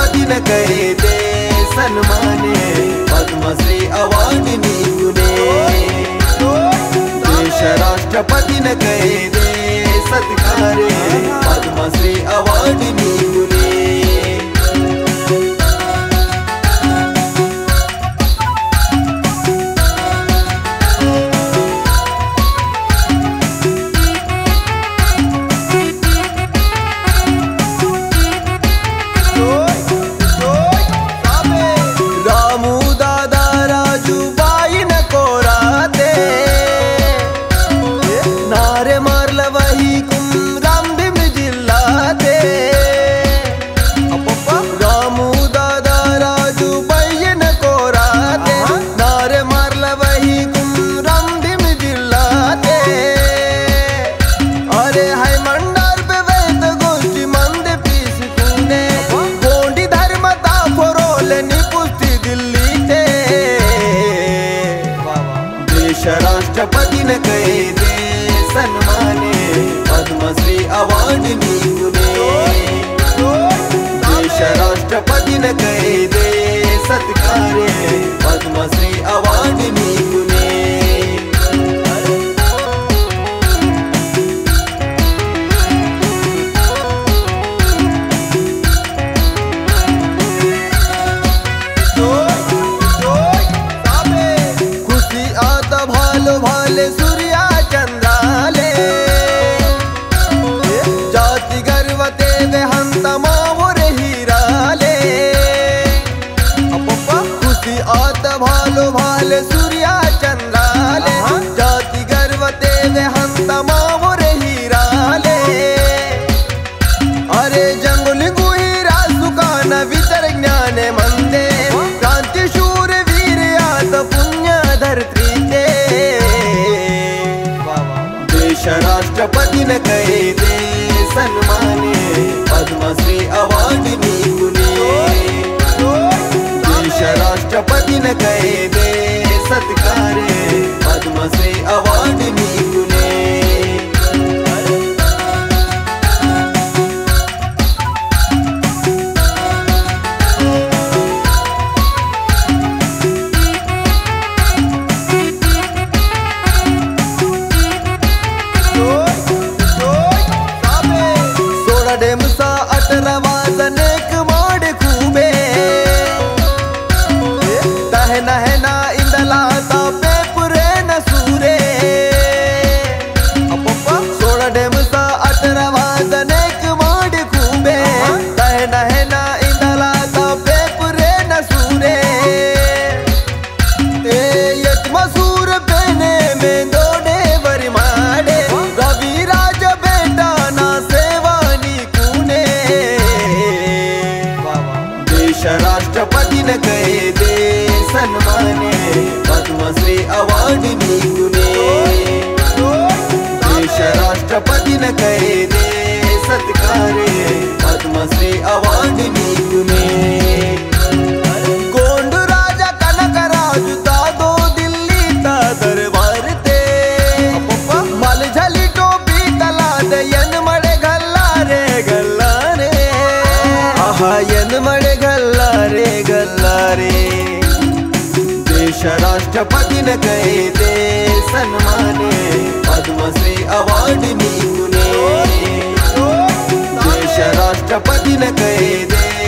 राष्ट्रपति न कहे दे सन्माने पद्मश्री अवार्ड नीकुने देश राष्ट्रपति न कहे दे सत्कारे पद्मश्री अवार्ड नीकुने राष्ट्रपति न कहे दे सन्माने पद्मश्री अवार्ड नीकुने देश राष्ट्रपति न कहे दे सत्कारे पद्मश्री अवार्ड नीकुने भाले सूर्या चंद्राले जाति गर्व तेवे हंत मावरे हीराले खुशी आत भालो भाले सूर्या चंद्राले जाति गर्व तेवे हंत मावरे हीराले अरे जंगल गुहीरा सुकान विचार ज्ञान मंदे क्रांति शूर वीर आत पुण्य धरती राष्ट्रपति न कहे दे सन्माने पद्मश्री अवार्ड नीकुने देश राष्ट्रपति न कहे दे सत्कारे पद्मश्री अवार्ड नीकुने मुसा अटरवाजनेक मोड़ खूबे तहना है ना इंदला पे पुरे न सूरे सोड़ा डे मुसा अटरवाजनेक मोड़ खूबे तहना है ना इंदला पे पुरे न सूरे यत मसूर पहने में दोड़े वरिमाड़े रवि राज बेटा ना राष्ट्रपति न कहे दे सन्माने पद्मश्री अवार्ड नीकुने देश राष्ट्रपति न कहे दे सत्कारे पद्मश्री अवार्ड नीकुने गोंड राजा कनक राजु दादो दिल्ली ता दरबार ते मल झली टोपी तला दे यन मड़े गल्ला रे गल्ला रे आहा यन मड़े गल्ला रे देश राष्ट्रपति न कहे दे सन्माने पद्मश्री अवार्ड नीकुने देश राष्ट्रपति न कहे दे